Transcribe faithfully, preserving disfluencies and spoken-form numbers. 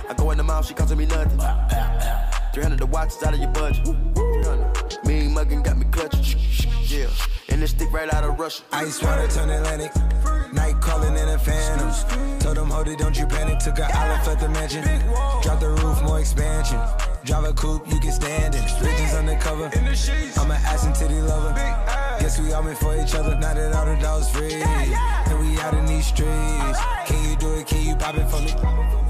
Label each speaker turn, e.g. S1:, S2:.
S1: I go in the mouth, she costing me nothing. three hundred the watch is out of your budget. Mean muggin' got me clutching. Yeah, and this stick right out of Russia.
S2: Ice water turn Atlantic. Night calling in a phantom. Told them, hold it, don't you panic. Took an olive at the mansion. Drop the roof, more expansion. Drive a coupe, you can stand it. Bridges undercover. I'm an ass and titty lover. Guess we all meant for each other. Now that all the dogs free, and we out in these streets. Can you do it? Can you pop it for me?